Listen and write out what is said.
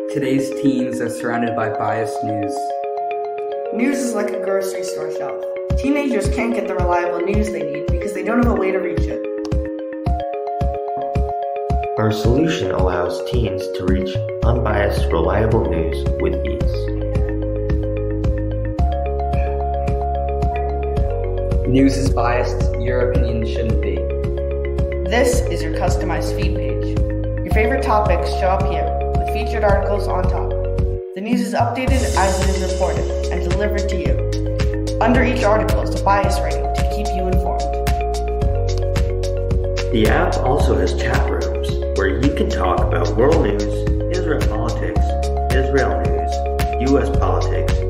Today's teens are surrounded by biased news. News is like a grocery store shelf. Teenagers can't get the reliable news they need because they don't have a way to reach it. Our solution allows teens to reach unbiased, reliable news with ease. News is biased, your opinion shouldn't be. This is your customized feed page. Your favorite topics show up here, with featured articles on top. The news is updated as it is reported and delivered to you. Under each article is a bias rating to keep you informed. The app also has chat rooms where you can talk about world news, Israel politics, Israel news, US politics,